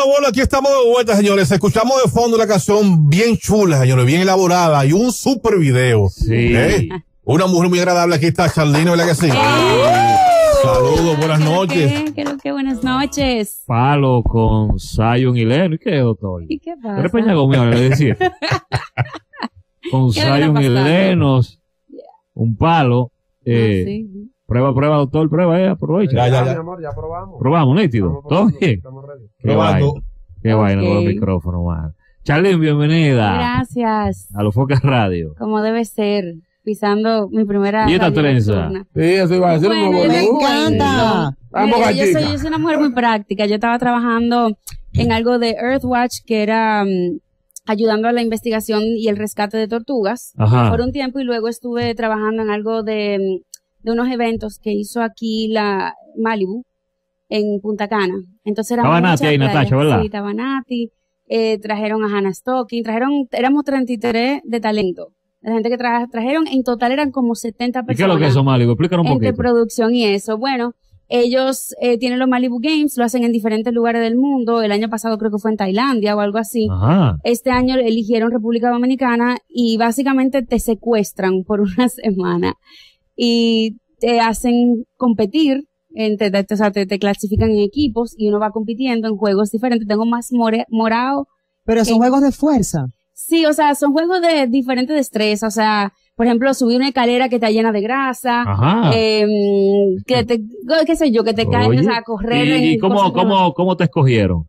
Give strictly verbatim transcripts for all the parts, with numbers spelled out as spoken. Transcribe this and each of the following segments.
bueno, aquí estamos de vuelta, señores. Escuchamos de fondo una canción bien chula, señores, bien elaborada y un super video. Sí. ¿Eh? Una mujer muy agradable. Aquí está Charlene, ¿verdad que sí? Saludos, buenas noches. ¿Qué, qué, qué buenas noches? Palo con Zion y Leno. ¿Y qué, doctor? ¿Y qué pasa? ¿Eres Peña Gómez ahora, le decía? Con Zion y Lenos, un palo. Eh, Ah, sí. Prueba, prueba, doctor, prueba, eh, aprovecha. Ya, ya, ya. Mi amor, ya probamos. Probamos, nítido. Estamos ¿Todo probando, bien? estamos ready. Qué vaina. Probando. Qué vaina con los Ok. micrófonos, man. Charlene, bienvenida Gracias. a los Focas Radio. Como debe ser, pisando mi primera ¿Y esta radio trenza? nocturna. Sí, eso iba a decir. Bueno, un yo nuevo te look. cuento. Vamos, Mira, yo soy, gachica. yo soy una mujer muy práctica. Yo estaba trabajando en algo de Earthwatch, que era mm, ayudando a la investigación y el rescate de tortugas Ajá. por un tiempo, y luego estuve trabajando en algo de, mm, de unos eventos que hizo aquí la Malibu en Punta Cana. Entonces era Estaba mucha Nati ahí, playa. Natasha, ¿verdad? Sí, estaba Nati. Eh, trajeron a Hannah Stocking, trajeron, éramos treinta y tres de talento. La gente que tra trajeron, en total eran como setenta ¿Y personas. qué es lo que es eso, Malibu? Explícanos un Entre poquito. producción y eso. Bueno, ellos eh, tienen los Malibu Games, lo hacen en diferentes lugares del mundo. El año pasado creo que fue en Tailandia o algo así. Ajá. Este año eligieron República Dominicana y básicamente te secuestran por una semana y te hacen competir. Entre, te, o sea, te, te clasifican en equipos y uno va compitiendo en juegos diferentes. Tengo más more, morado. Pero son ¿Qué? juegos de fuerza. Sí, o sea, son juegos de diferentes destrezas. O sea, por ejemplo, subir una escalera que está llena de grasa. Ajá. Eh, que te, qué sé yo, que te caes, Oye. o sea, a correr. ¿Y, en y cómo, cosas que- cómo, cómo te escogieron?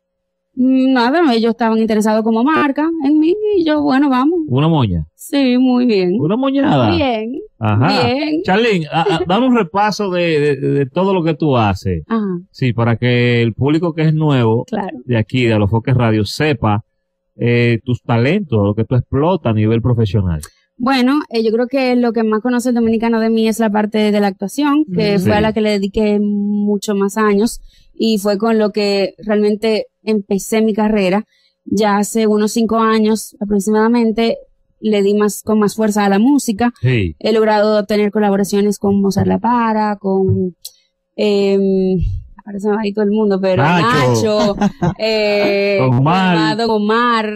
Nada, ellos estaban interesados como marca en mí y yo, bueno, vamos. ¿Una moña? Sí, muy bien. ¿Una moñada? Bien, Ajá. bien. Charlene, a- a- dame un repaso de, de, de todo lo que tú haces. Ajá, Sí, para que el público que es nuevo claro. de aquí, de los Foques Radio, sepa eh, tus talentos, lo que tú explotas a nivel profesional. Bueno, eh, yo creo que lo que más conoce el dominicano de mí es la parte de la actuación, que Sí. fue a la que le dediqué mucho más años y fue con lo que realmente empecé mi carrera. Ya hace unos cinco años aproximadamente le di más, con más fuerza a la música. Sí. He logrado tener colaboraciones con Mozart La Para, con, eh, ahora se me va a ir todo el mundo, pero Nacho. Nacho, eh, Don Omar. Don Omar,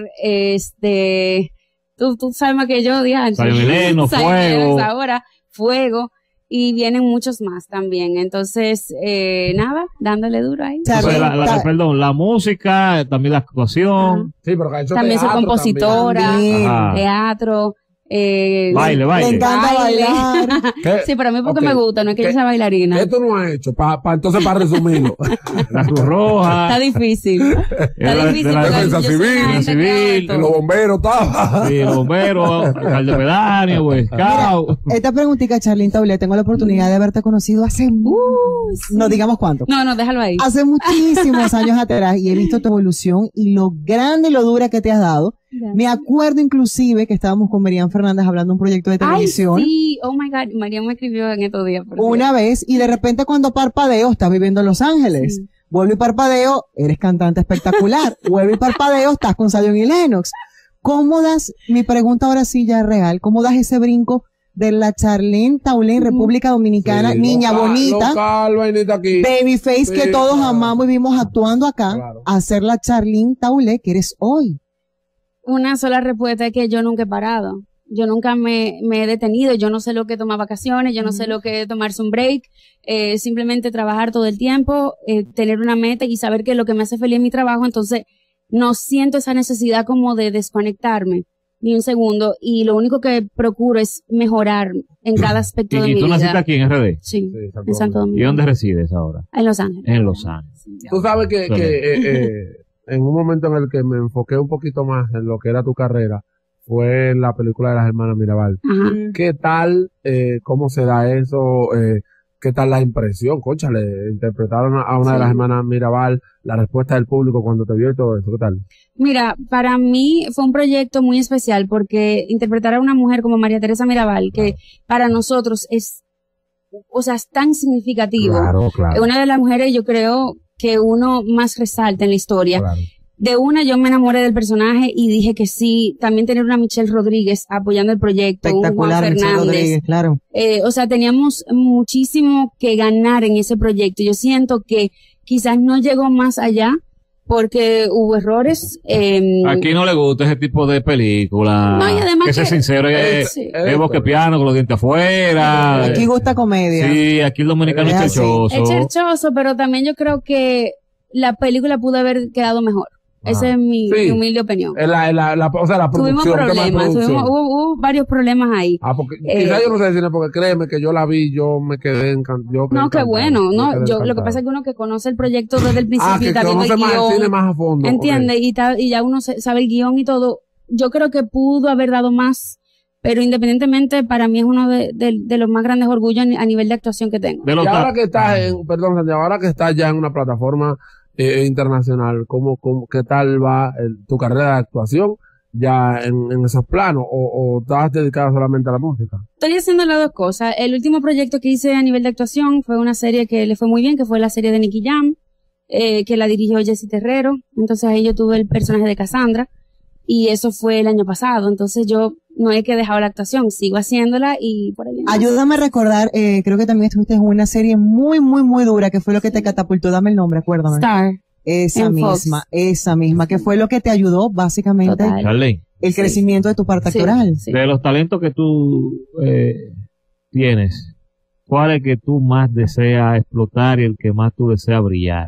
este, tú, tú sabes más que yo, Diana. Zion y Leno, Fuego. Ahora, Fuego, y vienen muchos más también. Entonces, eh, nada, dándole duro ahí. Charlene, Entonces, la, la- ta- perdón, la música, también la actuación, Sí, pero que ha hecho También soy teatro compositora, también. Ajá. teatro, eh, baile, Le baile. encanta Baile. bailar. también. ¿Qué, Sí, pero a mí porque Ok. me gusta, no es que yo ¿Qué- sea bailarina. ¿Qué tú no has hecho? Pa, pa, entonces, para resumirlo. La Cruz Roja, Está difícil. de Está la- difícil. de la porque defensa yo soy civil, una gente civil, que hago de En todo. los bomberos estaba. sí, los bomberos, alcalde pedáneo, Boy Scout. Esta preguntita, Charlene Taulé, tengo la oportunidad de haberte conocido hace, mu- no digamos cuánto, No, no, déjalo ahí. hace muchísimos años atrás y he visto tu evolución y lo grande y lo dura que te has dado. Me acuerdo inclusive que estábamos con Miriam Fernández hablando de un proyecto de Ay, televisión sí, oh my God, María me escribió en estos días. por una vez y de repente cuando parpadeo estás viviendo en Los Ángeles. Sí. Vuelvo y parpadeo, eres cantante espectacular. Vuelvo y parpadeo, estás con Zion y Lennox. ¿Cómo das, mi pregunta ahora sí ya es real, cómo das ese brinco de la Charlene Taulé en República Dominicana, Sí, niña local, bonita, Local, vainita aquí. babyface Sí, que todos claro. amamos y vimos actuando acá, Claro. a ser la Charlene Taulé que eres hoy? Una sola respuesta es que yo nunca he parado. Yo nunca me, me he detenido. Yo no sé lo que es tomar vacaciones, yo no sé lo que es tomarse un break. Eh, simplemente trabajar todo el tiempo, eh, tener una meta y saber que lo que me hace feliz es mi trabajo. Entonces, no siento esa necesidad como de desconectarme ni un segundo. Y lo único que procuro es mejorar en cada aspecto ¿Y, de y mi tú vida. naciste aquí en R D? Sí, Sí, Santo en Santo Domingo. ¿Y dónde resides ahora? En Los Ángeles. En Los Ángeles. Sí. Tú sabes que, Excelente. que eh, eh, en un momento en el que me enfoqué un poquito más en lo que era tu carrera fue en la película de las hermanas Mirabal. Ajá. ¿Qué tal, eh, cómo se da eso? Eh, ¿Qué tal la impresión? Cónchale, interpretaron a una Sí. de las hermanas Mirabal, la respuesta del público cuando te vio y todo eso. ¿Qué tal? Mira, para mí fue un proyecto muy especial porque interpretar a una mujer como María Teresa Mirabal, que para nosotros es, o sea, es tan significativo. Claro, Es claro. una de las mujeres, yo creo, que uno más resalta en la historia. claro. De una, yo me enamoré del personaje y dije que sí, también tener una Michelle Rodríguez apoyando el proyecto, un Juan Espectacular, Michelle Fernández. Rodríguez, claro. Eh, o sea, teníamos muchísimo que ganar en ese proyecto. Yo siento que quizás no llegó más allá porque hubo errores. Eh, Aquí no le gusta ese tipo de película. No, y además que ser que- sincero, es, sí. es bosque piano con los dientes afuera. Aquí gusta comedia. Sí, aquí el dominicano Es es así. chechoso. es cherchoso, pero también yo creo que la película pudo haber quedado mejor. Esa es mi, Sí. mi humilde opinión. Es la, la, la, o sea, la Tuvimos producción, tema de problemas, producción. tuvimos, hubo, hubo varios problemas ahí. Ah, porque Eh, quizás yo no sé de cine, porque créeme que yo la vi, yo me quedé encantado. No, qué bueno, no, yo, lo que pasa es que uno que conoce el proyecto desde el principio Ah, que está viendo conoce el más el cine guión, más a fondo. entiende, y, ta- y ya uno se- sabe el guión y todo. Yo creo que pudo haber dado más, pero independientemente, para mí es uno de, de, de los más grandes orgullos a nivel de actuación que tengo. De Ok. los Y ahora ta- que estás en, perdón, Santiago, ahora que estás ya en una plataforma eh, internacional, ¿cómo, cómo, qué tal va el- tu carrera de actuación ya en, en esos planos? ¿O, o estás dedicado solamente a la música? Estoy haciendo las dos cosas. El último proyecto que hice a nivel de actuación fue una serie que le fue muy bien, que fue la serie de Nicky Jam, eh, que la dirigió Jessy Terrero. Entonces ahí yo tuve el personaje de Cassandra, y eso fue el año pasado. Entonces yo no he que dejado la actuación, sigo haciéndola y por ahí viene. Ayúdame a recordar, eh, creo que también estuviste en una serie muy, muy, muy dura, que fue lo que te catapultó. Dame el nombre, acuérdame. Star. Esa en Fox. misma, esa misma, que fue lo que te ayudó básicamente Total. Charlene, el Sí. crecimiento de tu parte Sí, actoral. sí. de los talentos que tú eh, tienes, ¿cuál es el que tú más deseas explotar y el que más tú deseas brillar?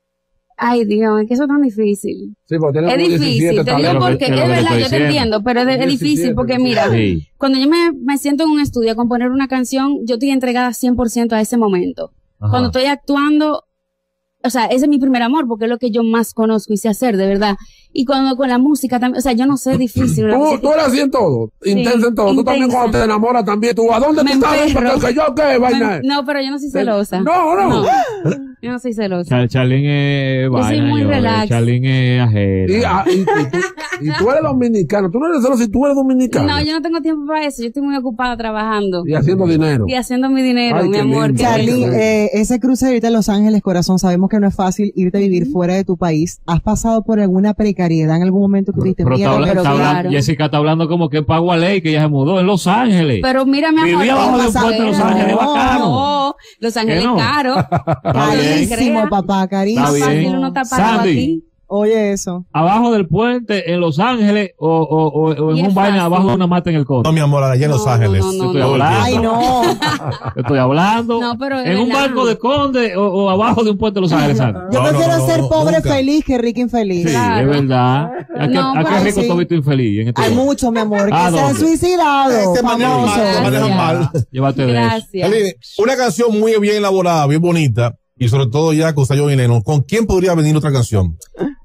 Ay, Dios, es que eso es tan difícil. Sí, porque tienes Es como difícil, diecisiete te digo talentos. porque Es es lo que te verdad, estoy yo te diciendo. entiendo, pero es, es difícil diecisiete, porque mira, Sí. cuando yo me, me siento en un estudio a componer una canción, yo estoy entregada cien por ciento a ese momento. Ajá. Cuando estoy actuando, o sea, ese es mi primer amor porque es lo que yo más conozco y sé hacer, de verdad. Y cuando con la música también, o sea, yo no sé, es difícil. una Tú, cosa tú que- eres así en todo, intensa en todo. Tú también intensa. cuando te enamoras también, tú, ¿a dónde Me tú estás? emperro. Porque yo qué, vaina. Me- no, pero yo no soy celosa. No, no. yo no soy celosa. Char Charlene es Yo soy vaina, muy yo, relax. Charlene es ajena. Y, ah, y, y tú, y tú eres dominicano. Tú no eres solo si tú eres dominicano. No, yo no tengo tiempo para eso. Yo estoy muy ocupada trabajando Y haciendo dinero. y haciendo mi dinero, Ay, mi qué amor. lindo. qué Charly, lindo. eh, ese cruce de irte a Los Ángeles, corazón, sabemos que no es fácil irte a vivir fuera de tu país. ¿Has pasado por alguna precariedad en algún momento que tuviste Pero está miedo? habla- pero está hablando- claro. Jessica está hablando como que en Pagualey, que ella se mudó en Los Ángeles. Pero mira, mi amor, Vivía ¿qué abajo de un pasa? puente en Los No, Ángeles, bacano. No, Los Ángeles ¿Qué no? caro. Está bien. Carísimo, crea. papá, Está carísimo. bien. Fácil uno está parado Sandy. aquí. Oye, eso. Abajo del puente en Los Ángeles o, o, o, o Y en es un vaina fácil. abajo de una mata en el coto. No, mi amor, allá en Los No, Ángeles. no, no, Estoy no. hablando. Ay, no. Estoy hablando. No, pero es en un verdad. barco de Conde o, o abajo de un puente de Los Ángeles. Sandy. Yo No, no, prefiero no, ser no, pobre nunca. feliz que rico infeliz. Sí, Claro. es verdad. ¿A qué, No, a qué pero rico sí. tú has visto infeliz en este Hay mundo? mucho, mi amor, que ¿A se han dónde? suicidado. Se manejan mal, se famosos. manejan mal. Llévate de eso. Gracias. Charly, una canción muy bien elaborada, bien bonita, y sobre todo ya con Sayon y Lennon. ¿Con quién podría venir otra canción?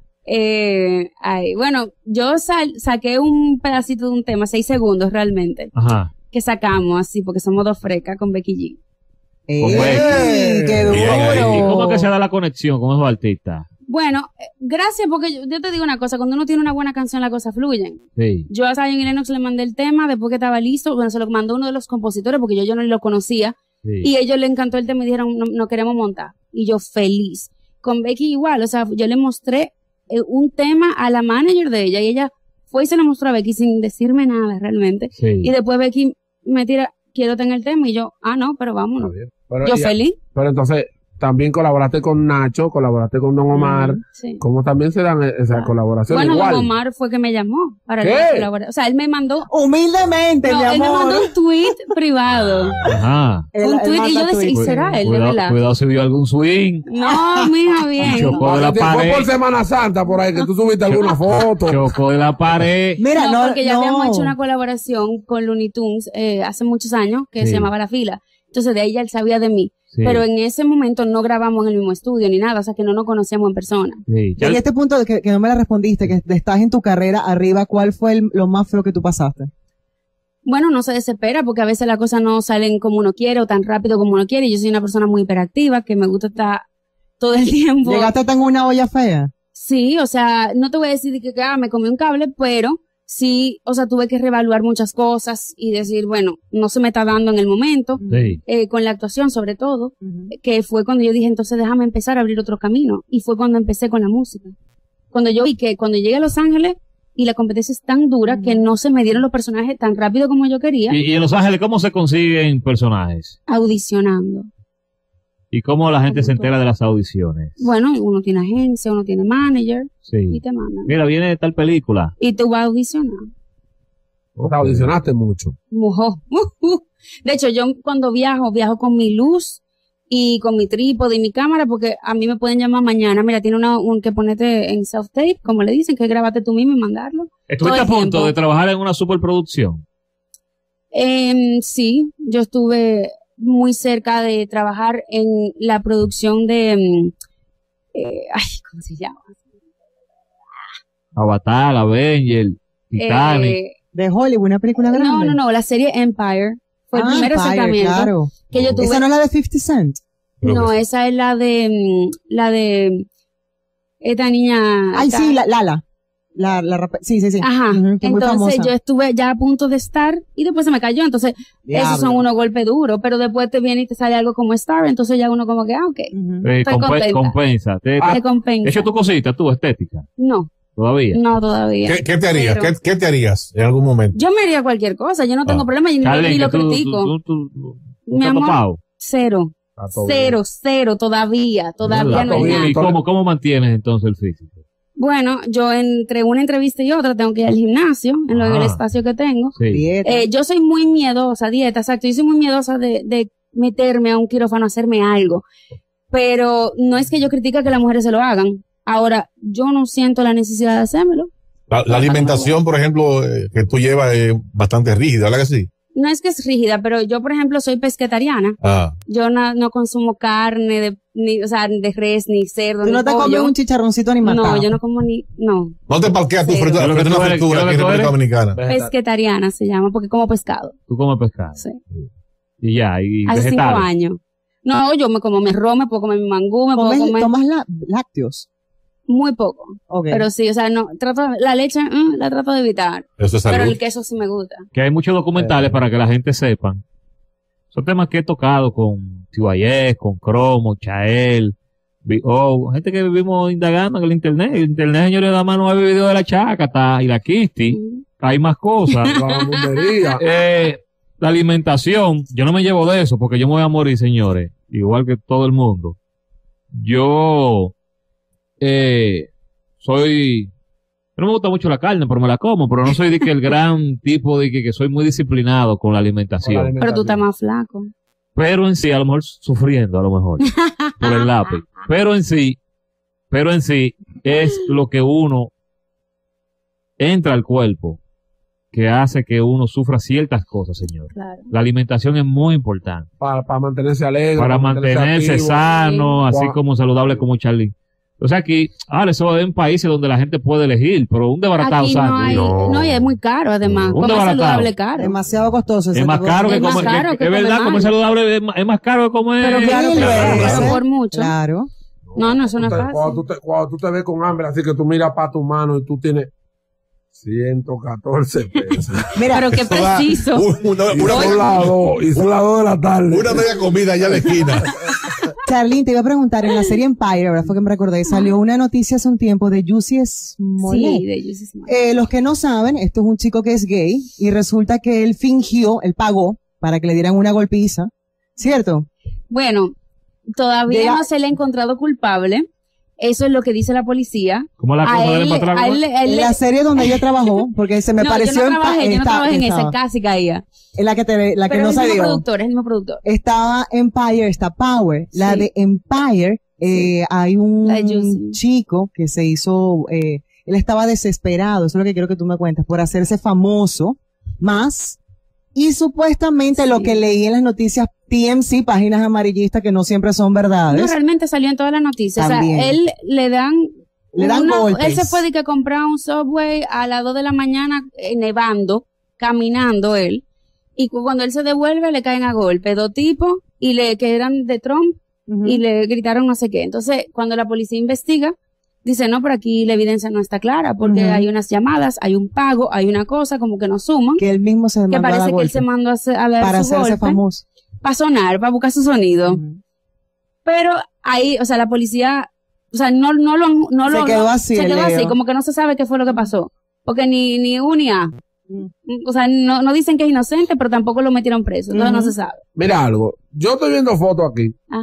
Eh, ay, bueno, yo sal- saqué un pedacito de un tema, seis segundos realmente, Ajá. que sacamos así, porque somos dos frecas con Becky G. Ey, Con Becky. qué Bien ahí. ¿Y cómo duro. que se da la conexión con esos artistas? Bueno, eh, gracias, porque yo, yo te digo una cosa, cuando uno tiene una buena canción, las cosas fluyen. Sí. Yo a Zion y Lennox le mandé el tema después que estaba listo, cuando se lo mandó uno de los compositores, porque yo, yo no lo conocía, sí. y a ellos le encantó el tema y dijeron, no, no queremos montar. Y yo feliz. Con Becky igual, o sea, yo le mostré eh, un tema a la manager de ella, y ella fue y se lo mostró a Becky sin decirme nada realmente. Sí. Y después Becky me tira, quiero tener el tema, y yo, ah, no, pero vámonos. Está bien. Pero, Yo y- feliz. pero entonces, también colaboraste con Nacho, colaboraste con Don Omar. Sí. ¿Cómo también se dan esas Ah. colaboraciones? Bueno, igual. Don Omar fue que me llamó para ¿Qué? colaborar. O sea, él me mandó, Humildemente, no, mi él me amor. mandó un tweet privado. Ajá. Él- un él tweet y manda yo decía, ¿y tweets. será él, de Cuidado, verdad? cuidado si vio algún swing. No, mija, bien. Chocó de la Fue por pared. Semana Santa por ahí que tú subiste alguna foto. Chocó de la pared. Mira, no, no, porque ya no. habíamos hecho una colaboración con Looney Tunes eh, hace muchos años que Sí. se llamaba La Fila. Entonces de ahí ya él sabía de mí. Sí. Pero en ese momento no grabamos en el mismo estudio ni nada, o sea que no nos conocíamos en persona. Sí. Y en este punto que, que no me la respondiste, que estás en tu carrera arriba, ¿cuál fue el- lo más feo que tú pasaste? Bueno, no se desespera porque a veces las cosas no salen como uno quiere o tan rápido como uno quiere. Yo soy una persona muy hiperactiva que me gusta estar todo el tiempo. ¿Llegaste tan una olla fea? Sí, o sea, no te voy a decir que, que ah, me comí un cable, pero sí, o sea, tuve que reevaluar muchas cosas y decir, bueno, no se me está dando en el momento, Sí. eh, con la actuación sobre todo, que fue cuando yo dije, entonces déjame empezar a abrir otro camino. Y fue cuando empecé con la música. Cuando yo vi que cuando llegué a Los Ángeles y la competencia es tan dura que no se me dieron los personajes tan rápido como yo quería, Y, y en Los Ángeles, ¿cómo se consiguen personajes? audicionando. ¿Y cómo la gente se entera de las audiciones? Bueno, uno tiene agencia, uno tiene manager y Sí. te mandan. Mira, viene tal película. Y tú vas a audicionar. Te audicionaste mucho. Mujó. De hecho, yo cuando viajo, viajo con mi luz y con mi trípode y mi cámara, porque a mí me pueden llamar mañana. Mira, tiene una, un que ponerte en self-tape, como le dicen, que grábate tú mismo y mandarlo. ¿Estuviste Todo a el punto tiempo. de trabajar en una superproducción? Em, sí, yo estuve muy cerca de trabajar en la producción de, em, eh, ay, ¿cómo se llama? Avatar, Avenger, Titanic. Eh, De Hollywood, una película grande. no, no, no, la serie Empire. Fue el Ah, primer Empire, acercamiento claro. que yo tuve. Esa no es la de fifty Cent. Creo No, que esa es la de, mm, la de esta niña. Ay, esta- sí, la, Lala. La, la, rapa- sí, sí, sí. Ajá. Ujú, que es muy Entonces famosa. yo estuve ya a punto de estar y después se me cayó. Entonces, Diablo. esos son unos golpes duros, pero después te viene y te sale algo como Star, entonces ya uno como que, ah, ok, Ujú. Eh, estoy compe- contenta. compensa. Te, Ah, te- te compensa. de hecho, tú cositas, tú, estética, No, todavía. no todavía. ¿Qué, qué te harías? Pero- ¿Qué, qué te harías en algún momento? Yo me haría cualquier cosa, yo no tengo Ah. problema y ni, Charlie, ni que lo tú- critico. tú- tú- tú- tú Mi te has amor, topado. Cero, Está todo cero, cero, todavía, todavía Está no hay todo bien. nada. ¿Y cómo, cómo mantienes entonces el físico? Bueno, yo entre una entrevista y otra tengo que ir al gimnasio, en lo Ah. del espacio que tengo. Sí. Dieta. Eh, yo soy muy miedosa, dieta, exacto. Yo soy muy miedosa de, de meterme a un quirófano, hacerme algo. Pero no es que yo critique que las mujeres se lo hagan. Ahora, yo no siento la necesidad de hacérmelo. La, la alimentación, por ejemplo, eh, que tú llevas es bastante rígida, ¿verdad que sí? No es que es rígida, pero yo, por ejemplo, soy pesquetariana. Ah, Yo no, no consumo carne de, ni, o sea, de res, ni cerdo, Tú ni no te comes pollo. un chicharroncito ni matado. No, yo no como ni, no. no te parqueas tu Cero. fritura, Creo que frita tú una eres- fritura creo aquí que en tú República eres- Dominicana. Vegetal. Pesquetariana se llama, porque como pescado. Tú comes pescado. Sí. Y ya, y Hace cinco vegetales. años. No, yo me como mi arroz, me puedo comer mi mangú, me puedo ¿Comes- comer ¿Tomas la- lácteos? muy poco. Ok. Pero sí, o sea, no, trato, la leche, mm, la trato de evitar. Eso es Pero salud. el queso sí me gusta. Que hay muchos documentales para que la gente sepan. Son temas que he tocado con Tibayez, con Cromo, Chael, Vi- oh, gente que vivimos indagando en el internet. El internet, señores, nada más no hay video de la Chácata y la Kisti. Mm. Hay más cosas. La vagabundería. eh, la alimentación, yo no me llevo de eso porque yo me voy a morir, señores. Igual que todo el mundo. Yo, eh, soy, no me gusta mucho la carne, pero me la como, pero no soy de que el gran tipo de que, que soy muy disciplinado con la alimentación. Pero tú estás más flaco. Pero en sí, a lo mejor sufriendo, a lo mejor, por el lápiz. Pero en sí, pero en sí, es lo que uno entra al cuerpo que hace que uno sufra ciertas cosas, señor. Claro. La alimentación es muy importante Para, para mantenerse alegre. para mantenerse activo. sano, así Wow. como saludable como Charlie. O sea, aquí, ah, eso es en países donde la gente puede elegir, pero un desbaratado Aquí no sano. hay, No. no, y es muy caro además. Un Comer desbaratado. saludable es caro. Demasiado costoso. ese Es más tipo de- caro que Es más comer, caro que- que es verdad, comer comer mal. saludable es más, es más caro que comer. Pero claro, Mil claro, veces. pero por mucho. Claro. No, no, eso no es Tú te- fácil. Cuando tú, te, cuando tú te ves con hambre, así que tú miras para tu mano y tú tienes ciento catorce pesos. Mira, Pero qué Eso da preciso. un- Una, y una, son las dos, y son las dos de la tarde. una media comida allá en la esquina. Charlene, te iba a preguntar, en la serie Empire, ahora fue que me recordé, salió una noticia hace un tiempo de Juicy Smollett. Sí, de Juicy Smollett. Eh, los que no saben, esto es un chico que es gay y resulta que él fingió, él pagó para que le dieran una golpiza, ¿cierto? Bueno, todavía Llega- no se le ha encontrado culpable. Eso es lo que dice la policía. ¿Cómo la cosa A de él, para atrás? a él, a él En le- la serie donde ella trabajó, porque se me no, pareció yo no en pa- trabajé, yo no esta- trabajé en estaba- esa, casi caía. en la que te, la que Pero no es se el mismo dio. productor, es el mismo productor. Estaba Empire, está Power. La Sí. de Empire, eh, hay un La de Juicy. chico que se hizo, eh, él estaba desesperado, eso es lo que quiero que tú me cuentas, por hacerse famoso más. Y supuestamente Sí. lo que leí en las noticias T M C, páginas amarillistas que no siempre son No, verdades. realmente salió en todas las noticias. También. O sea, él le dan... Le dan golpes. Él se fue de que comprar un Subway a las dos de la mañana eh, nevando, caminando él. Y cu- cuando él se devuelve le caen a golpe dos tipos y le que eran de Trump Ujú. y le gritaron no sé qué. Entonces, cuando la policía investiga, dice, no, por aquí la evidencia no está clara porque Ujú. hay unas llamadas, hay un pago, hay una cosa como que no suman. Que él mismo se Que mandó a parece dar que él golpe se mandó a, hacer- a dar para su hacerse golpe famoso. para sonar, para buscar su sonido. Ujú. Pero ahí, o sea, la policía, o sea, no, no lo, no Se lo, quedó no- así se el quedó así, Leo. como que no se sabe qué fue lo que pasó. Porque ni, ni U ni A. Mm. O sea, no, no dicen que es inocente, pero tampoco lo metieron preso. Entonces Ujú. no se sabe. Mira algo, yo estoy viendo fotos aquí. Ajá.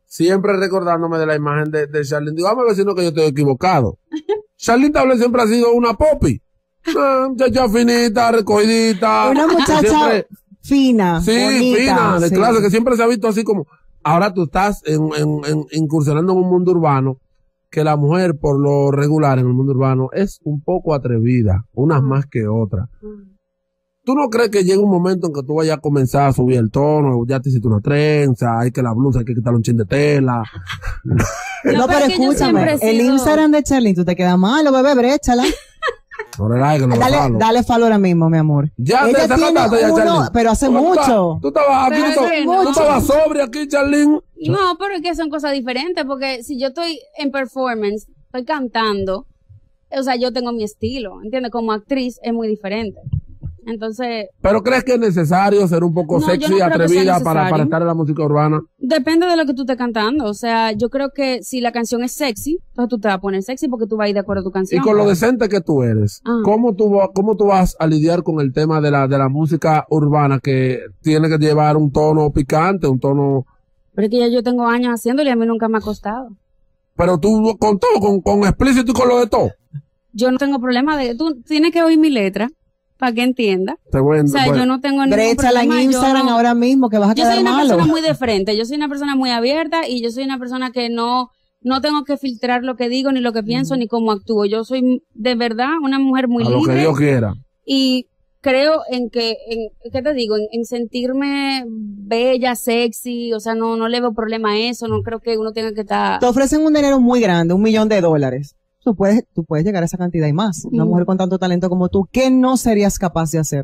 siempre recordándome de la imagen de, de Charlene. Digo, vamos a ver si no que yo estoy equivocado. Charlene Tablé siempre ha sido una popi. Una muchacha finita, recogidita. Una muchacha Siempre- fina, Sí, bonita, fina, de sí. clase, que siempre se ha visto así como, ahora tú estás en, en, en- incursionando en un mundo urbano, que la mujer, por lo regular en el mundo urbano, es un poco atrevida, unas más que otras. ¿Tú no crees que llega un momento en que tú vayas a comenzar a subir el tono? Ya te hiciste una trenza, hay que la blusa, hay que quitarle un chin de tela. No, No, pero pero es que yo escúchame, siempre he el sido- Instagram de Charlene, tú te quedas malo, bebé, bréchala. No relajes, que no lo Dale, falo. dale follow ahora mismo, mi amor. Ya te Ella tiene desacataste ya, uno, Charlene. pero hace Tú mucho. estabas- Tú estabas aquí, Pero tú estabas- es que tú no. estabas sobria aquí, Charlene. No, pero es que son cosas diferentes, porque si yo estoy en performance, estoy cantando, o sea, yo tengo mi estilo, ¿entiendes? Como actriz es muy diferente. Entonces, ¿Pero crees que es necesario ser un poco No, yo sexy no y creo que sea atrevida para, necesario. para estar en la música urbana? depende de lo que tú estés cantando. O sea, yo creo que si la canción es sexy, entonces tú te vas a poner sexy porque tú vas a ir de acuerdo a tu Y canción. con lo decente que tú eres, Ah. ¿cómo tú, va- cómo tú vas a lidiar con el tema de la, de la música urbana que tiene que llevar un tono picante, un tono... Pero es que ya yo tengo años haciéndolo y a mí nunca me ha costado. Pero tú con todo, con, con explícito y con lo de todo. Yo no tengo problema de... Tú tienes que oír mi letra para que entienda. Te voy a- O sea, bueno, yo no tengo ningún Bréchala en problema. yo Instagram no- ahora mismo que vas a Yo quedar soy una malo. persona muy de frente, yo soy una persona muy abierta y yo soy una persona que no, no tengo que filtrar lo que digo, ni lo que pienso, ni cómo actúo. Yo soy de verdad una mujer muy a lo que libre Dios quiera. y creo en que, en, ¿qué te digo? En, en sentirme bella, sexy, o sea, no, no le veo problema a eso, no creo que uno tenga que estar... Te ofrecen un dinero muy grande, un millón de dólares. Tú puedes, tú puedes llegar a esa cantidad y más. Una Mm. mujer con tanto talento como tú, ¿qué no serías capaz de hacer?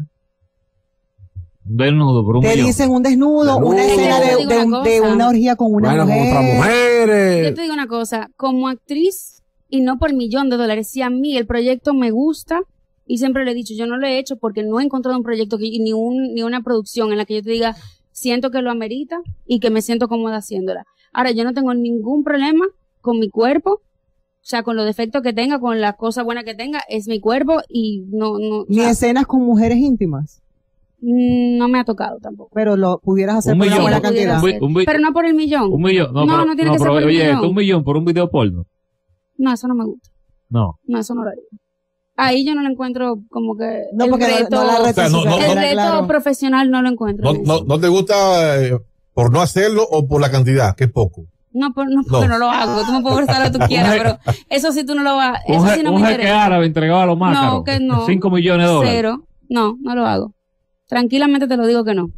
Desnudo por un Te millón. dicen un desnudo, Desnudo. una escena Te de, digo de, una un- de cosa. una orgía con una Bueno, con mujer. otras Yo mujeres. te digo una cosa, como actriz, y no por millón de dólares, si a mí el proyecto me gusta, y siempre lo he dicho, yo no lo he hecho porque no he encontrado un proyecto que, ni un, ni una producción en la que yo te diga, siento que lo amerita y que me siento cómoda haciéndola. Ahora, yo no tengo ningún problema con mi cuerpo, o sea, con los defectos que tenga, con las cosas buenas que tenga, es mi cuerpo y no, no, o Ni sea, escenas con mujeres íntimas. mm, no me ha tocado tampoco. Pero lo pudieras hacer Un por una millón. buena Pudiera cantidad. ser. Un bi- Pero no por el millón. Un millón. No, No, pero, no tiene que ser pero, por un oye, millón. un millón por un video porno. No, eso no me gusta. No. No, eso no lo haría. Ahí yo no lo encuentro como que No, el porque no- reto, no, la O sea, no- no- el no- reto claro. profesional no lo encuentro. No, en no, eso. no te gusta eh, por no hacerlo o por la cantidad, que es poco. No, por- no, porque No. no lo hago. Tú me puedes prestar lo que tú quieras, pero eso sí tú no lo vas. Un, Eso je- sí no un me jeque interesa. árabe entregado a los mácaros. No, que no. Cinco millones de dólares. Cero. No, no lo hago. Tranquilamente te lo digo que no.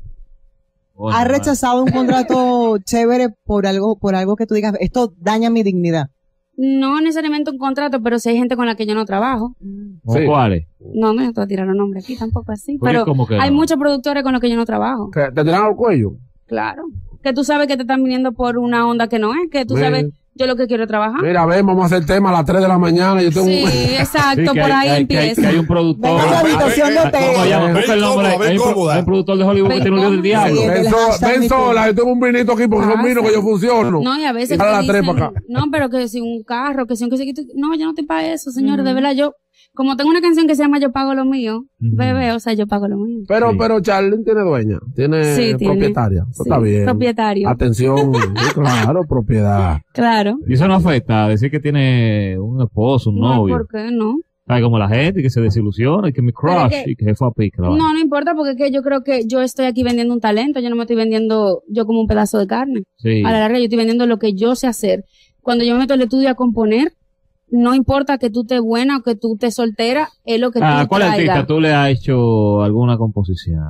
Coño, ¿Has madre. rechazado un contrato chévere por algo, por algo que tú digas, esto daña mi dignidad? No necesariamente un contrato, pero si hay gente con la que yo no trabajo. ¿Cómo Sí. cuáles? No, no, yo te voy a tirar los nombres aquí, tampoco así. ¿Por qué? Pero ¿Cómo que hay no? muchos productores con los que yo no trabajo. Que te tiran al cuello. Claro. Que tú sabes que te están viniendo por una onda que no es, que tú Mira. sabes, yo lo que quiero es trabajar. Mira, ven, vamos a hacer tema a las tres de la mañana. Yo tengo Sí, un... exacto, Sí, que por hay- ahí hay- que hay- empieza. que hay un productor. Venga, la habitación de hotel. ¿Cómo se llama? Ven Busca el nombre. cómoda, ven Hay un pro- cómoda. hay un productor de Hollywood que Ven tiene un lío del cómoda. diablo. Sí, Ven, del so- hashtag ven Me Too. sola, yo tengo un vinito aquí porque es un Pasa. vino que yo funciono. No, y a veces Y que para te las tres dicen, para acá. no, pero que si un carro, que si un que si no, yo no estoy para eso, señores, de verdad, yo, como tengo una canción que se llama Yo pago lo mío, Ujú. bebé, o sea, yo pago lo mío. Pero, Sí. pero Charlene tiene dueña, tiene Sí, tiene. propietaria. Eso Sí, está bien. propietario. Atención, sí, claro, propiedad. Claro. Y eso no afecta. Decir que tiene un esposo, un No, novio. ¿por qué no? Hay como la gente que se desilusiona y que mi Pero crush es que- y que se fue a pique. la No, vaina. no importa, porque es que yo creo que yo estoy aquí vendiendo un talento, yo no me estoy vendiendo yo como un pedazo de carne. Sí. A la larga yo estoy vendiendo lo que yo sé hacer. Cuando yo me meto al estudio a componer, no importa que tú estés buena o que tú estés soltera, es lo que ¿A tú cuál traigas. artista tú le has hecho alguna composición?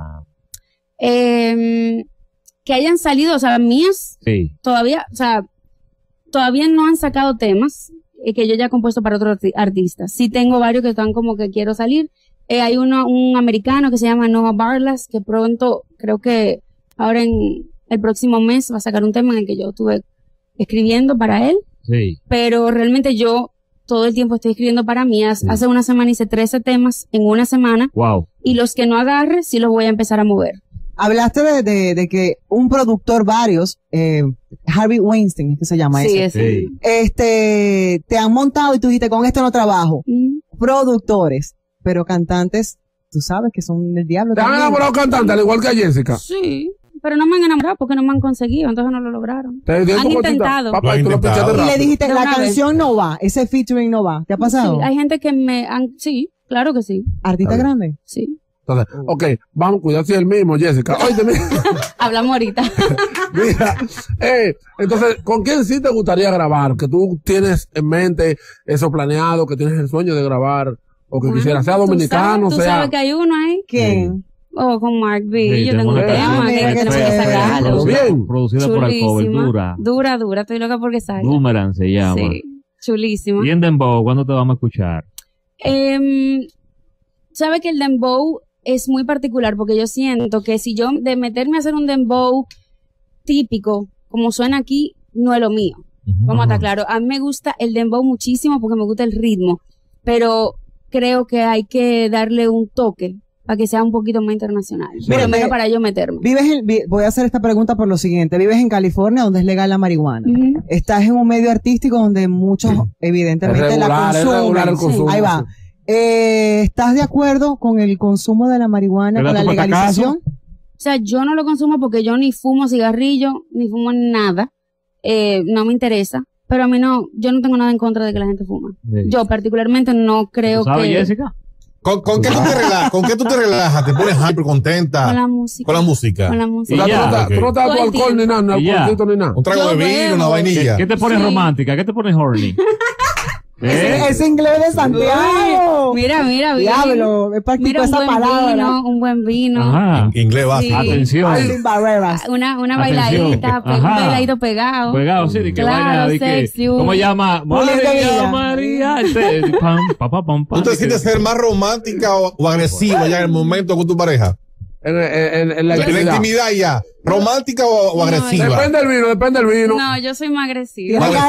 Eh, que hayan salido, o sea, mías, Sí. todavía, o sea, todavía no han sacado temas eh, que yo ya he compuesto para otros arti- artistas. Sí tengo varios que están como que quiero salir. Eh, hay uno, un americano que se llama Noah Barlas, que pronto, creo que ahora en el próximo mes va a sacar un tema en el que yo estuve escribiendo para él, Sí. pero realmente yo todo el tiempo estoy escribiendo para mí. Hace Sí. hace una semana hice trece temas en una semana Wow. y los que no agarre sí los voy a empezar a mover. Hablaste de, de, de que un productor, varios, eh, Harvey Weinstein, que se llama Sí, ese, ese. Sí. este, te han montado y tú dijiste, con esto no trabajo. Mm. Productores, pero cantantes, tú sabes que son el diablo. ¿Te han también. enamorado cantante al igual que a Jessica? Sí, pero no me han enamorado porque no me han conseguido, entonces no lo lograron. Te dio Han tu cosita. intentado. Papá, Lo y tú lo han pinchaste intentado. Y rápido. le dijiste, De la una vez. canción no va, ese featuring no va. ¿Te ha pasado? Sí, hay gente que me han, sí, claro que sí, Artista Está bien. grande. sí. Entonces, ok, vamos, cuidado si es el mismo, Jessica. Oye, mira, Hablamos ahorita. mira, eh, entonces, ¿con quién sí te gustaría grabar? Que tú tienes en mente eso planeado, que tienes el sueño de grabar, o que quisiera sea Tú dominicano, sabes, tú sea... sabes que hay uno ahí. ¿Quién? Oh, con Mark B. Sí, Yo tengo un tenemos una tema canción. que Mira, qué tenemos que chévere. sacarlo. Producida. Bien. Producida por Alcover, Chulísima. dura. Dura, dura. Estoy loca porque salga. Boomerang se llama. Sí, chulísima. Y en Dembow, ¿cuándo te vamos a escuchar? Em, sabe que el dembow es muy particular porque yo siento que si yo de meterme a hacer un dembow típico, como suena aquí, no es lo mío. Vamos a estar claro. A mí me gusta el dembow muchísimo porque me gusta el ritmo, pero creo que hay que darle un toque para que sea un poquito más internacional. Sí. Pero Mira, menos me- para yo meterme. Vives en, vi- voy a hacer esta pregunta por lo siguiente. Vives en California, donde es legal la marihuana. Ujú. Estás en un medio artístico donde muchos, Es evidentemente, la regular, es consumen. regular el Sí. consumo. Ahí va. Eh, ¿Estás de acuerdo con el consumo de la marihuana, ¿Te con da la tu patacazo? legalización? O sea, yo no lo consumo porque yo ni fumo cigarrillo, ni fumo nada. Eh, no me interesa. Pero a mí no, yo no tengo nada en contra de que la gente fuma. Sí. Yo particularmente no creo ¿Tú sabes, que... Jessica? ¿Con, con qué tú te relajas? ¿Con qué tú te relajas? ¿Te pones happy, contenta? Con la música. Con la música. Con la O música. sea, Y tú no ya, te- ok. tú no te das tu Todo el alcohol ni nada, ni Y ya. alcoholcito ni nada. Un trago Yo de vino, bebo. una ¿Qué, vainilla. qué te pones Sí. romántica? ¿Qué te pones horny? ¿Eh? Ese inglés de Santiago. Mira, mira, bien. Diablo, me practico Mira, un esa buen palabra. vino, un buen vino. Ajá. Inglés básico. Sí. Atención. Sin barreras. Una, una Atención. bailadita, pe- un Ajá. bailadito pegado. Pegado, sí, de que Claro, vaina, de que, sexy. ¿cómo llama? Julieta María, Villa. María, este, pam, pa, pa, pam, pam, ¿Tú te de que- sientes ser más romántica o, o agresiva ya en el momento con tu pareja? En, en, en, en la En la intimidad. intimidad ya. ¿Romántica o, o No, agresiva? Depende del vino, depende del vino. No, yo soy más Y agresiva. Vale,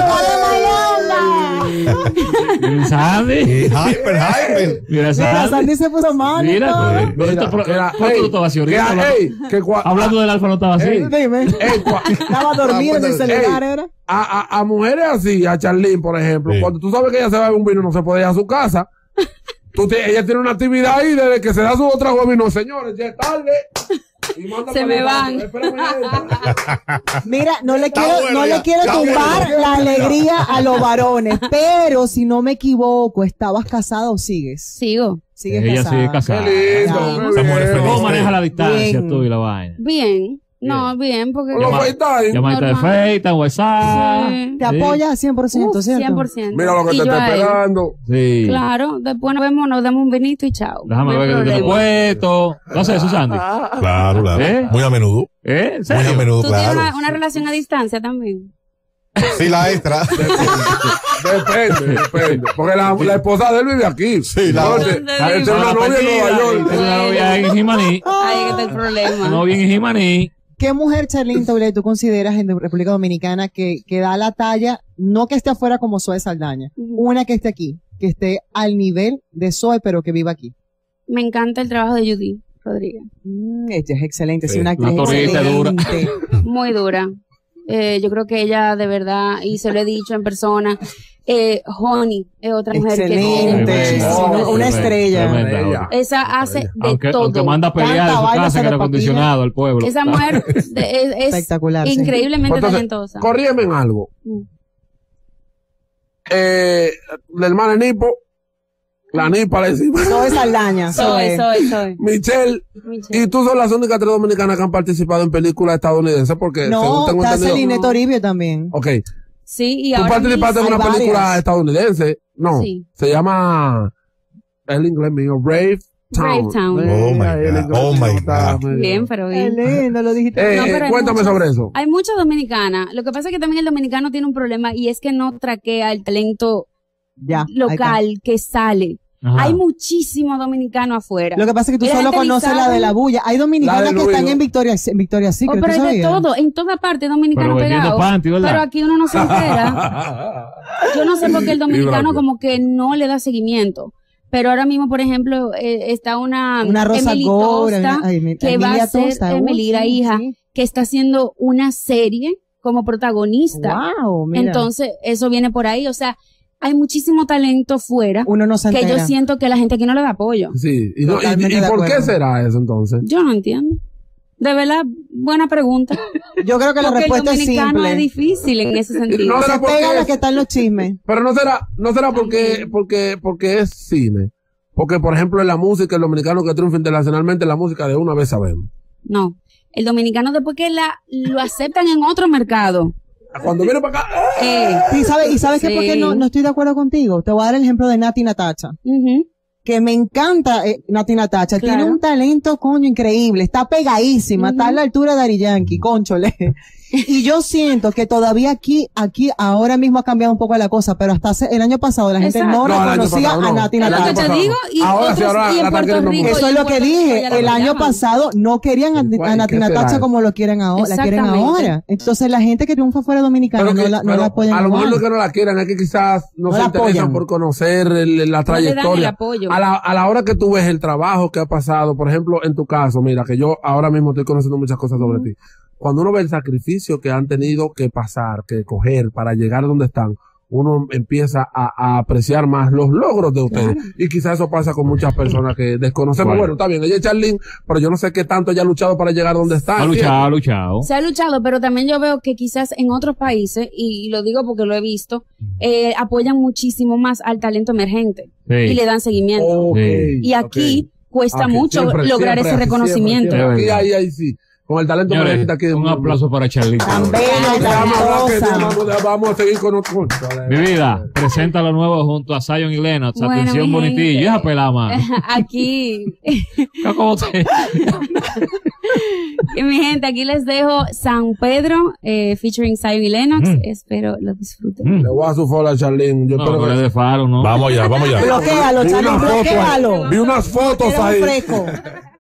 Mira, Sandy. Eh, Hyper, hyper. Mira, Mira, Sandy. Sandy se puso mal. Mira, ¿no? pues, esto pro- Mira, ¿cuánto ey, tú estabas así que- ahorita? Hablando- ey, que cua- Hablando del alfa no estaba así. Ey. Dime. ey, cua- Estaba dormido en el Ah, pues, celular, ey. ¿era? a, a, a mujeres así, a Charlene, por ejemplo, Sí. cuando tú sabes que ella se va a beber un vino, no se puede ir a su casa. Tú te- ella tiene una actividad ahí desde que se da su otra de vino. Señores, ya es tarde. Y manda Se para me el van. baño. Espérame ahí. Mira, no le Está quiero, bueno no ya, le quiero está tumbar bueno. la alegría a los varones, pero si no me equivoco, ¿estabas casada o sigues? Sigo. Sigues Ella casada. sigue casada. Qué lindo. Ya. muy Esa mujer bien. es feliz. ¿Cómo maneja la distancia Bien. tú y la vaina? Bien. No, bien, porque... Con los Llama- FaceTime. Llamadita de Normal. FaceTime, WhatsApp. Sí. Te apoya cien por ciento, Uf, ¿cierto? cien por ciento. Mira lo que Y te yo está a él. esperando. Sí. Claro, después nos vemos, nos damos un vinito y chao. Déjame No hay ver que te lo problema. puesto. ¿No sé eso, Sandy? Claro, claro. ¿Eh? Muy a menudo. ¿Eh? ¿En Muy serio? a menudo, ¿Tú tienes claro. una, una relación a distancia también? Sí, la extra. Depende, depende. Porque la, la esposa de él vive aquí. Sí, la- Entonces, ¿Dónde él tiene una novia en Nueva York. Tiene una novia en Jimaní. Ahí que está el Una problema. novia en Jimaní. ¿Qué mujer, Charlene Taulé, tú consideras en República Dominicana que, que da la talla, no que esté afuera como Zoe Saldaña, Ujú. una que esté aquí, que esté al nivel de Zoe, pero que viva aquí? Me encanta el trabajo de Judy Rodríguez. Mm, ella es excelente, sí, Sí, una actriz una torrita excelente. Muy dura. Eh, yo creo que ella de verdad, y se lo he dicho en persona, eh, Honey es otra mujer que tiene Excelente. muchísimo. Oh, una estrella. Tremenda. Esa hace de Aunque, todo. aunque manda a pelear Canta, en su baila, casa se en le aire acondicionado al pueblo. Esa mujer de- es, es Espectacular, sí. increíblemente Entonces, talentosa. corrígeme en algo. Mm. Eh, la hermana Nipo, la Nipa le decimos, Zoe Saldaña, Soy, Zoe. soy, soy. Michelle, Michelle. y tú son las únicas tres dominicanas que han participado en películas estadounidenses porque según No, tengo está entendido. Celine Toribio también. Ok, Sí, y tú ahora participaste en mismo- una hay película varias. estadounidense. No, Sí. se llama, el inglés mío, Brave Town. Brave Town. Oh, my Ay, el God. inglés Oh, mío my está God. medio- Bien, pero Qué bien. lindo, lo dijiste. Eh, No, eh, pero hay cuéntame muchas- sobre eso. Hay muchas dominicanas. Lo que pasa es que también el dominicano tiene un problema y es que no traquea el talento Ya, ahí está. local que sale. Ajá. Hay muchísimos dominicanos afuera. Lo que pasa es que tú Y la solo gente ni conoces la sabe. de la bulla. Hay dominicanas La del que están ruido. en Victoria, en Victoria Oh, Secret, pero ¿tú hay de sabías? todo, en toda parte dominicano Pero vendiendo pegado. panty, ¿verdad? Pero aquí uno no se entera. Yo no sé por qué el dominicano como que no le da seguimiento. Pero ahora mismo, por ejemplo, eh, está una, Una Rosa Emily Gómez, Tosta, una- ay, mi- que va Emilia a ser Tosta, uh, Emily, la sí, hija, sí. que está haciendo una serie como protagonista. Wow, mira. Entonces, eso viene por ahí. O sea, hay muchísimo talento fuera uno no se que entera. yo siento que la gente aquí no le da apoyo. Sí, y, no- y- Totalmente y de por qué acuerdo. será eso entonces? Yo no entiendo. De verdad, buena pregunta. Yo creo que la Porque el respuesta es dominicano simple. es difícil en ese sentido. No Se será porque pega a la es- que está en los chismes. Pero no será, no será porque, porque, porque es cine. Porque, por ejemplo, en la música, el dominicano que triunfa internacionalmente, la música de una vez sabemos. No. El dominicano después que la, lo aceptan en otro mercado. Cuando viene para acá, ¡eh! Eh, ¿Y sabes, y sabes qué? Sí. ¿Por qué no, no estoy de acuerdo contigo? Te voy a dar el ejemplo de Nati Natacha. ujú. Que me encanta eh, Nati Natacha. Claro. Tiene un talento, coño, increíble. Está pegadísima. Está a la altura de Dari Yankee, conchole. Y yo siento que todavía aquí, aquí, ahora mismo ha cambiado un poco la cosa, pero hasta hace- el año pasado la gente Exacto. no No, el año reconocía pasado no. a Nati El Es lo año que Natacha. te pasado. digo. Y, Ahora otros, sí, ahora y la en están Puerto queriendo Rico. mucho. Eso y es en lo que Puerto Rico dije. ya la El año llaman. pasado no querían a, Guay, a Nati ¿qué será Natacha eso? como lo quieren ahora, la quieren Exactamente. ahora. Entonces la gente que triunfa fuera dominicana Pero no que- la, no pero la apoyan a lo mejor igual. lo que no la quieran es que quizás no, No se la interesan apoyan. por conocer el- la No le dan el trayectoria. apoyo. A la, a la hora que tú ves el trabajo que ha pasado, por ejemplo, en tu caso, mira, que yo ahora mismo estoy conociendo muchas cosas sobre ti. Cuando uno ve el sacrificio que han tenido que pasar, que coger para llegar a donde están, uno empieza a, a apreciar más los logros de ustedes. Y quizás eso pasa con muchas personas que desconocemos. Bueno. Bueno, está bien, ella es Charlene, pero yo no sé qué tanto ella ha luchado para llegar donde está. Ha ¿entiendes? luchado, ha luchado. Se ha luchado, pero también yo veo que quizás en otros países, y lo digo porque lo he visto, eh, apoyan muchísimo más al talento emergente Sí. y le dan seguimiento. Ok, Y aquí ok. cuesta Aquí, mucho siempre, lograr siempre, ese así, reconocimiento. siempre, siempre. Es Aquí, verdad. ahí, ahí sí. Con el talento Señores, emergente aquí. un aplauso para Charlene. Tan bella, Vamos a hablar que talentosa. vamos, a- vamos a seguir con otro. Mi vida, presenta lo nuevo junto a Zion y Lennox. Bueno, Atención, mi bonitillo. gente. Y esa pelada, mano. Aquí, ¿Cómo te- y mi gente, aquí les dejo San Pedro, eh, featuring Zion y Lennox. Mm. Espero lo disfruten. Mm. Le voy a su follow a Charlene. Yo No, espero pero es que. de faro, ¿no? Vamos allá, vamos allá. Bloquéalo, Vi Charlie, unas fotos ahí. bloquéalo. Vi unas fotos Queda un ahí. fresco.